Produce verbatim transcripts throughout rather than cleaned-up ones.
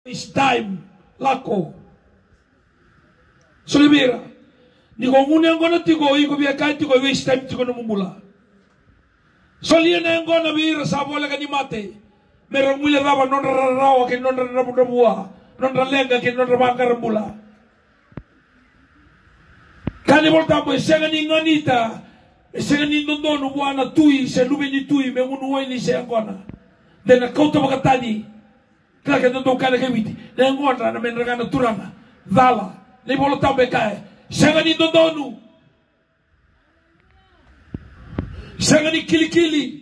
It's time lako. Solibira. Ni ko ngune ngona tiko iko bia kai tiko waste time tiko no mumula. Solia na ngona bira sabola ka ni mate. Mero mule baba non rawa ke non rabu rabua. Non ralenga ke non rabanga rambula. Kani volta po senga ni nganita. Senga ni ndondo buana tui se lube ni tui me unu wai ni se ngona. Dena kauta makatani. Kaya ndondo kana kewiti. Na ngona na menraga na turanga. Dala. Le volta be kai. Senga ni ndondo. Senga ni kilikili.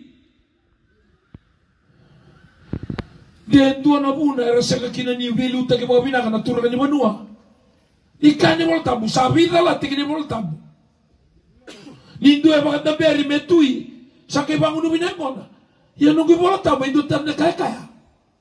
Dia dua na buna era senga kina ni velu ta ke ba bina kana turanga ni manua. Ikane voltabu sabida la tikine voltabu. Nindu e baka daberi metui sake bangun nu binengona. Ya nungu voltabu indu tamne kaya kaya.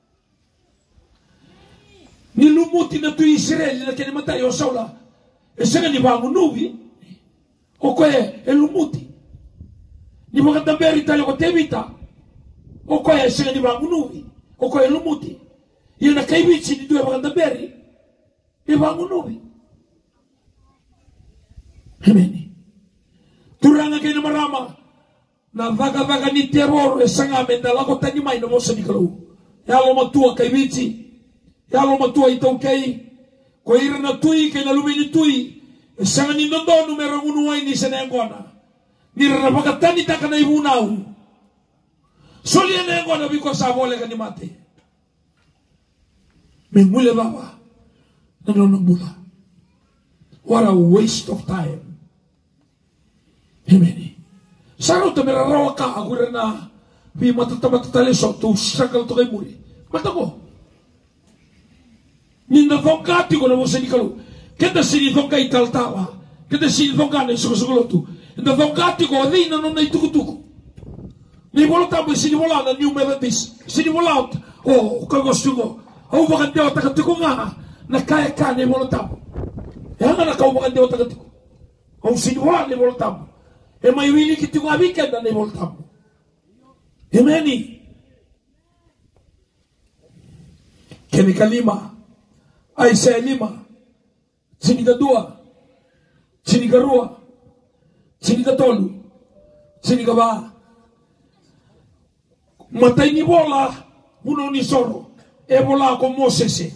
Ni lumuti na tu Israel na kene matai o saula. E senga ni bangun nubi. O koe e lumuti. Ni baka daberi tali ko tebita. O koe e senga ni bangun nubi. O koe e lumuti. Ya na kaibichi ni du e baka daberi. E bangun nubi. Amen. Turanga kena marama na vaga vaga ni teror e sanga menda lago tani mai no mosa ni kalu. Ya lo matua kai bici. Ya lo matua itau kai. Ko ira na tui ke na lumini tui. E sanga ni nondo numero uno ai ni senengona. Ni ra vaga tani taka na ibunau. Soli nengo na biko sabole kani mate. Mengule baba. Na no bula. What a waste of time. Amen. Saro te mera rawa ka agura na bi matata matata leso tu struggle to kai muri. Matako. Ninda fongati ko na mo sini kalu. Keda sini fongai taltawa. Keda sini fongane so so tu. Ninda fongati ko di na no na ituku tuku. Ni volta bo sini vola na new methodist. Sini vola oh ka gostugo. Au bakante o takatuko nga na kaya ka ni volta. Ya na ka bakante o takatuko. Au sini vola ni volta. E mai wili ki tu ngabika na ne voltamu. Emeni. Kenika lima. Aisa lima. Chinika dua. Chinika rua. Chinika tolu. Chinika ba. Matai ni bola. Uno ni soro. E bola ko Mosese.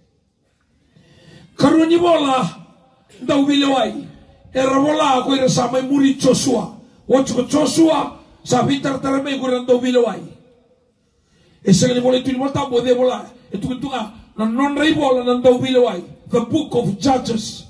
Karu ni bola. Da wile wai. Era bola ko era sama muri Joshua. Wacho ko Joshua sa vitar tarame ko rando bilawai. E se le volete volta bo de bola. E tu tu na non rei bola nando bilawai. The book of Judges.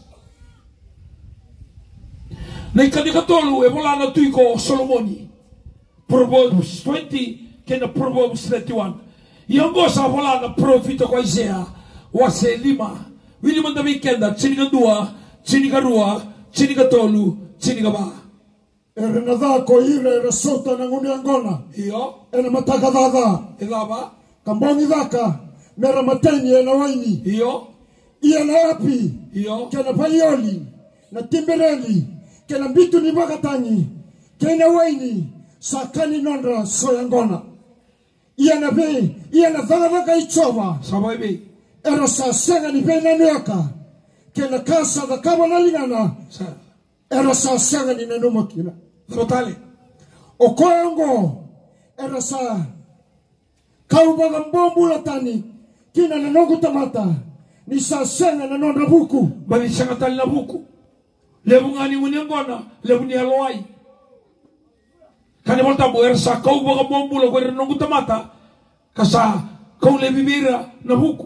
Nei kadikatolu e bola na tu ko Solomoni. Proverbs twenty ke na Proverbs thirty-one. Yongo sa bola na profita ko Isaiah. Wase lima. Wili manda weekenda chinika dua, chinika rua. Chinika tolu, chinika ba. Ere na dha ko ire ere sota na ngumi angona. Iyo. Ere mataka dha dha. Ega ba. Kambongi dhaka. Mera matenyi ena waini. Iyo. Iya na api. Iyo. Kena paioli. Na timbereli. Kena bitu ni bakatanyi. Kena waini. Sakani nondra soyangona. Iya na be. Iya na dhaka dhaka ichova. Sabai be. Ere sa senga ni be na nuaka. Kena kasa da kaba na lingana. Era sa senga ni nenuma kina. Totale. O koengo. Era sa kaubaga mbombu latani. Kina nanongu tamata. Ni sa senga na non rabuku. Bani senga tali na buku. Lebu ngani munyangona. Lebu ni aloai. Kani volta bo era sa kaubaga mbombu la kwa nanongu tamata. Kasa kau lebibira na buku.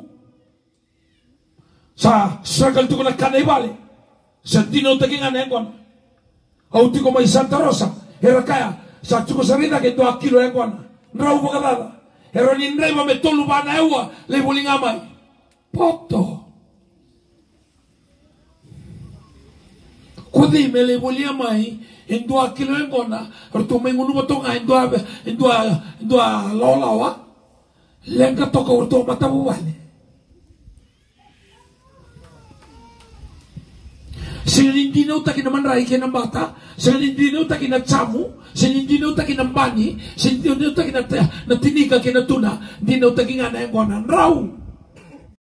Sa struggle tu kena kana ibale. Sa dino takinga nengon. Au tiko mai Santa Rosa. Era kaya sa tuko sarina ke dua kilo nengon. Nrau bakadala. Era ni nreba me tolu bana ewa le bolinga mai. Poto. Kodi me le bolinga mai en dua kilo nengon. Ertu mengunu batonga en dua en dua en dua lolawa. Lenga toka urto matabu wale. Sinindi na utaki na manray kaya ng bata, sinindi na utaki na tsamu, sinindi na utaki na bani, sinindi na utaki na tiniga kaya na tuna, hindi na utaki nga na yung raw.